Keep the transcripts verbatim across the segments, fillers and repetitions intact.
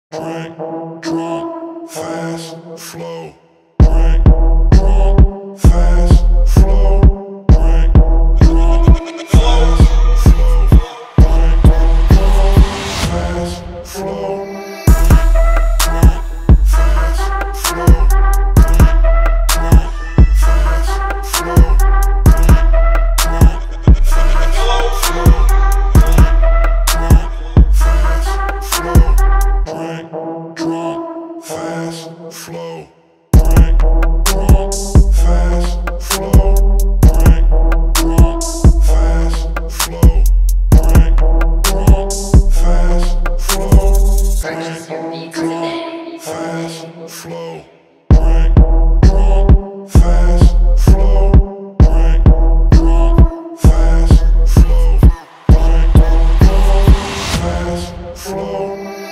drink, drunk, fast, flow. Drink, drunk, fast, flow. Drink, drunk, fast, flow. Drink, drunk, fast, flow. Drink, drunk, fast, flow. Drink, drunk, fast, flow. Drink, drunk, fast, flow. Drink, drunk, fast, flow. Drink, drunk, fast, flow. Drink, drunk, fast, flow. Drink, drunk, fast, flow. Purchase your beats Drink, today. fast, flow. Drink, drunk, fast, flow. Drink, drunk, fast, flow. Drink, drunk, fast, flow.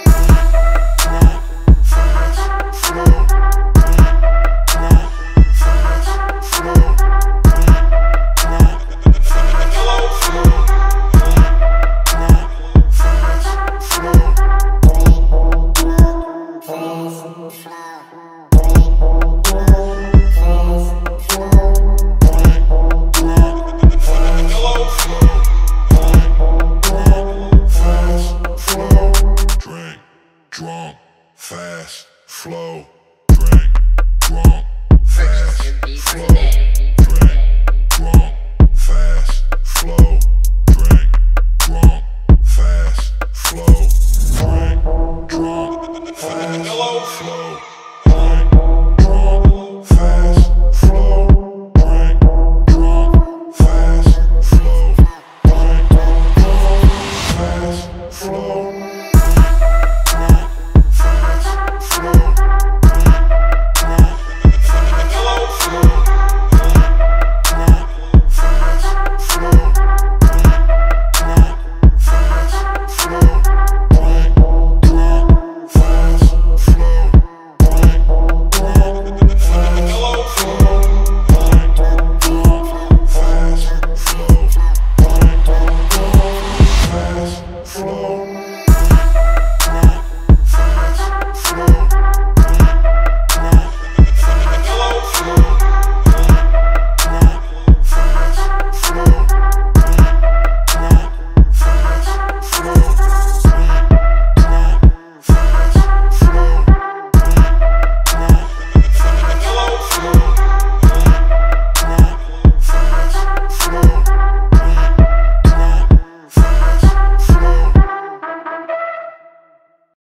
Drunk, fast, flow. Drink, drunk, fast, Purchase your beats flow. today. Drink, drunk, fast, flow.